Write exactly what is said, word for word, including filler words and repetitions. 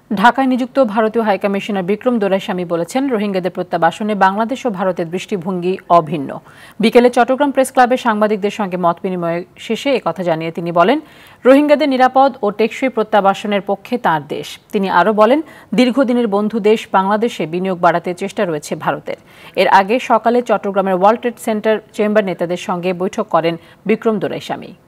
ঢাকায় নিযুক্ত ভারতীয় হাইকমিশনার বিক্রম দোরাইস্বামী বলেছেন, রোহিঙ্গাদের প্রত্যাবাসনে বাংলাদেশ ও ভারতের দৃষ্টিভঙ্গি অভিন্ন। বিকেলে চট্টগ্রাম প্রেস ক্লাবে সাংবাদিকদের সঙ্গে মত বিনিময় শেষে একথা জানিয়ে তিনি বলেন, রোহিঙ্গাদের নিরাপদ ও টেকসই প্রত্যাবাসনের পক্ষে তাঁর দেশ। তিনি আরও বলেন, দীর্ঘদিনের বন্ধু দেশ বাংলাদেশে বিনিয়োগ বাড়াতে চেষ্টা রয়েছে ভারতের। এর আগে সকালে চট্টগ্রামের ওয়ার্ল্ড ট্রেড সেন্টার চেম্বার নেতাদের সঙ্গে বৈঠক করেন বিক্রম দোরাইস্বামী।